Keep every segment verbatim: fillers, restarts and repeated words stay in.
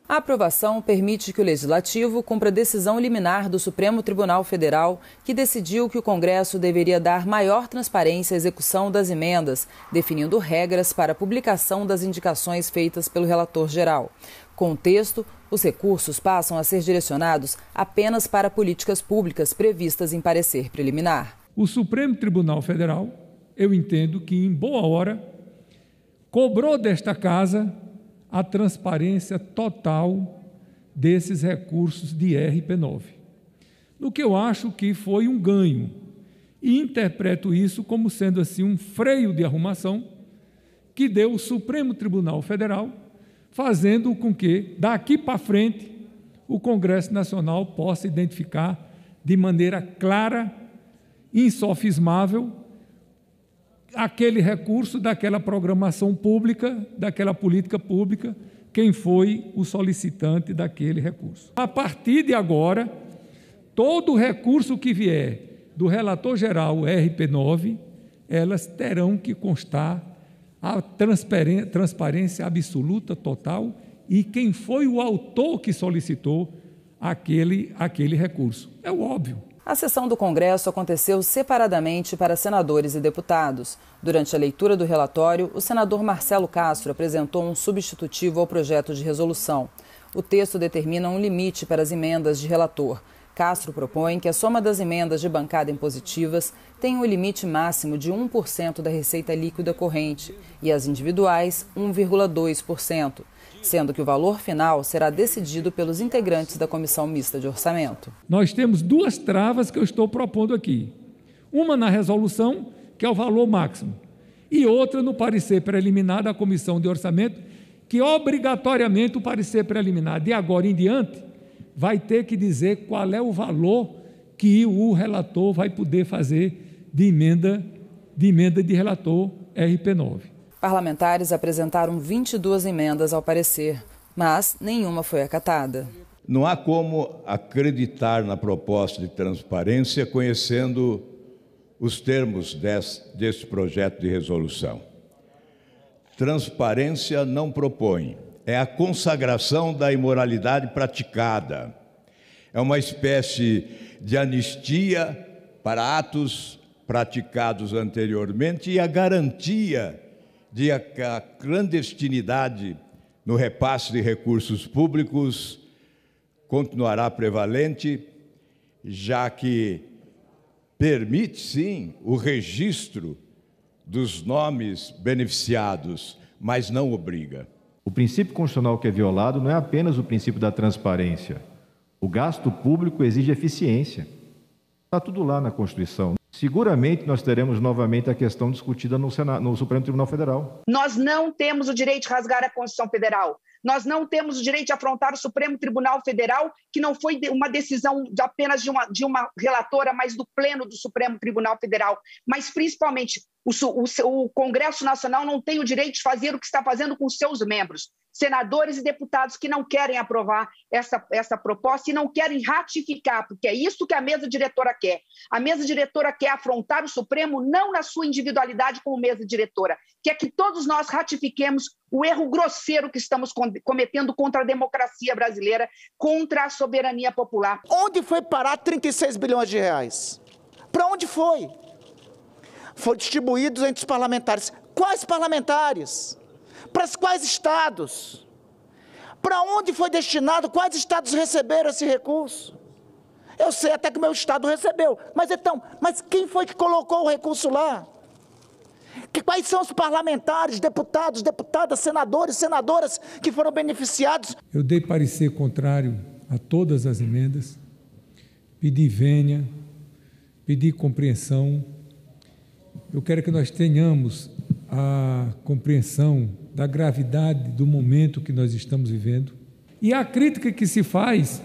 A aprovação permite que o Legislativo cumpra a decisão liminar do Supremo Tribunal Federal, que decidiu que o Congresso deveria dar maior transparência à execução das emendas, definindo regras para a publicação das indicações feitas pelo relator geral. Com o texto, os recursos passam a ser direcionados apenas para políticas públicas previstas em parecer preliminar. O Supremo Tribunal Federal, eu entendo que, em boa hora, cobrou desta Casa a transparência total desses recursos de R P nove. No que eu acho que foi um ganho, e interpreto isso como sendo assim um freio de arrumação que deu o Supremo Tribunal Federal, fazendo com que, daqui para frente, o Congresso Nacional possa identificar de maneira clara, insofismável, aquele recurso daquela programação pública, daquela política pública, quem foi o solicitante daquele recurso. A partir de agora, todo recurso que vier do relator geral R P nove, elas terão que constar a transparência absoluta, total, e quem foi o autor que solicitou aquele, aquele recurso. É o óbvio. A sessão do Congresso aconteceu separadamente para senadores e deputados. Durante a leitura do relatório, o senador Marcelo Castro apresentou um substitutivo ao projeto de resolução. O texto determina um limite para as emendas de relator. Castro propõe que a soma das emendas de bancada impositivas tenha um limite máximo de um por cento da receita líquida corrente e as individuais um vírgula dois por cento, sendo que o valor final será decidido pelos integrantes da Comissão Mista de Orçamento. Nós temos duas travas que eu estou propondo aqui. Uma na resolução, que é o valor máximo, e outra no parecer preliminar da Comissão de Orçamento, que obrigatoriamente o parecer preliminar de agora em diante vai ter que dizer qual é o valor que o relator vai poder fazer de emenda de, emenda de relator R P nove. Parlamentares apresentaram vinte e duas emendas ao parecer, mas nenhuma foi acatada. Não há como acreditar na proposta de transparência conhecendo os termos desse, desse projeto de resolução. Transparência não propõe. É a consagração da imoralidade praticada. É uma espécie de anistia para atos praticados anteriormente e a garantia de que a clandestinidade no repasse de recursos públicos continuará prevalente, já que permite, sim, o registro dos nomes beneficiados, mas não obriga. O princípio constitucional que é violado não é apenas o princípio da transparência. O gasto público exige eficiência. Está tudo lá na Constituição. Seguramente nós teremos novamente a questão discutida no, Senado, no Supremo Tribunal Federal. Nós não temos o direito de rasgar a Constituição Federal. Nós não temos o direito de afrontar o Supremo Tribunal Federal, que não foi uma decisão de apenas de uma, de uma relatora, mas do Pleno do Supremo Tribunal Federal. Mas, principalmente, o, o, o Congresso Nacional não tem o direito de fazer o que está fazendo com seus membros. Senadores e deputados que não querem aprovar essa, essa proposta e não querem ratificar, porque é isso que a mesa diretora quer. A mesa diretora quer afrontar o Supremo não na sua individualidade como mesa diretora, quer que todos nós ratifiquemos o erro grosseiro que estamos cometendo contra a democracia brasileira, contra a soberania popular. Onde foi parar trinta e seis bilhões de reais? Para onde foi? Foram distribuídos entre os parlamentares. Quais parlamentares? Para quais estados? Para onde foi destinado? Quais estados receberam esse recurso? Eu sei até que o meu estado recebeu, mas então, mas quem foi que colocou o recurso lá? Que, quais são os parlamentares, deputados, deputadas, senadores, senadoras que foram beneficiados? Eu dei parecer contrário a todas as emendas, pedi vênia, pedi compreensão. Eu quero que nós tenhamos a compreensão da gravidade do momento que nós estamos vivendo. E a crítica que se faz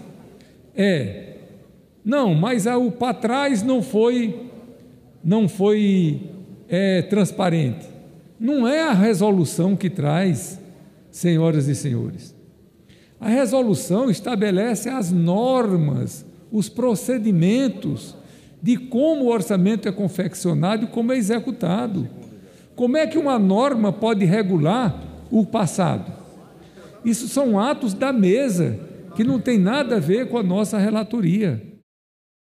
é, não, mas o para trás não foi, não foi é, transparente. Não é a resolução que traz, senhoras e senhores. A resolução estabelece as normas, os procedimentos de como o orçamento é confeccionado e como é executado. Como é que uma norma pode regular o passado? Isso são atos da mesa, que não tem nada a ver com a nossa relatoria.